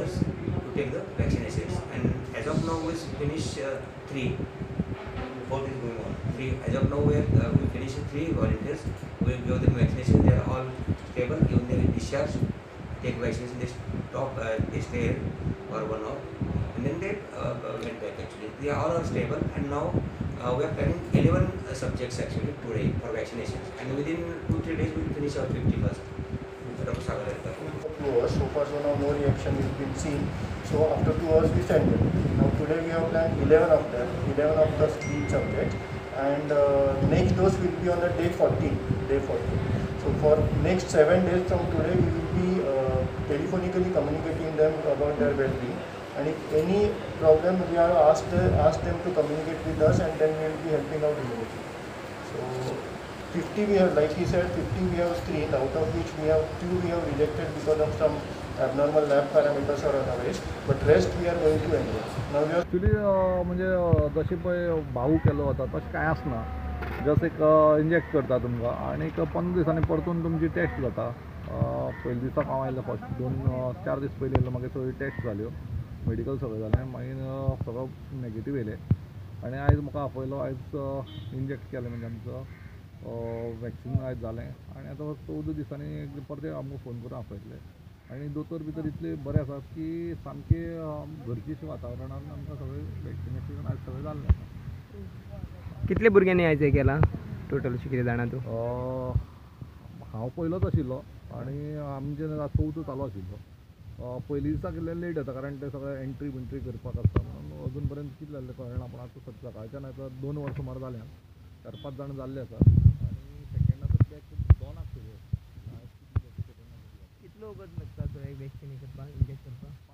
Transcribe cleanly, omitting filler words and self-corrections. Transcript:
volunteers to take the vaccinations. And as of now, we finish 3. Fourth is going on. 3. As of now, we finish 3 volunteers. We give them vaccination. They are all stable. Even they will discharge, take vaccination. They stop. They stay for 1 hour, and then they went back. Actually, they all are stable. And now we are planning 11 subjects actually today for vaccinations. And within 2-3 days, we will finish our 51st. Dr. Sagar. 2 hours. So far, so now no reaction has been seen. So after 2 hours, we send them. Now today we have planned 11 of them, 11 of the screen subjects, and next dose will be on the day 14. So for next 7 days from today, we will be telephonically communicating them about their well-being. And if any problem, we are asked them to communicate with us, and then we will be helping out immediately. So 50 we have, like he said, 50 we have screened, out of which we have 2 we have rejected because of some abnormal lab parameters or otherwise, but rest we are going to enroll. Now we are actually म्हणजे जशी पळय भाऊ केलो वता तशें कांय आसना. Just एक inject करता तुमकां आनी एक 15 दिसांनी परतून तुमची टेस्ट जाता. पयल्या दिसाक हांव आयिल्लो फर्स्ट 2-4 दीस पयलीं येयलो, मागीर सगळी टेस्ट जाल्यो, मेडिकल सगळें जालें, मागीर सगळो नेगेटीव येयले. आनी आयज म्हाका आपयलो, आयज इंजेक्ट केलें म्हणजे आमचो वॅक्सिन आयज जालें. आनी आतां 14 दिसांनी परते आमकां फोन करून आपयतले. आनी दोतोर भितर इतले बरे आसात की सामके घरचेशें वातावरणान आमकां सगळें वॅक्सिनेशन आयज सगळें जाल्लें आसा. कितले भुरग्यांनी आयज हें केलां टोटल कितें जाणा तूं? हांव पयलोच आशिल्लो आनी आमचें चवथो चालू आशिल्लो. पयलीं दिसाक इल्लें लेट जाता कारण ते सगळें एंट्री बिंट्री करपाक आसता म्हणून अजून पर्यंत कितें जाल्लें कळना. पूण आतां सकाळच्यान आतां 2 वरां सुमार जाल्यां, 4-5 जाण जाल्ले आसात. आनी सेकंडाचो बॅच 2 सुरू. कितलो वगत लागता तो एक वॅक्सिन करपाक, इंजेक्ट करपाक?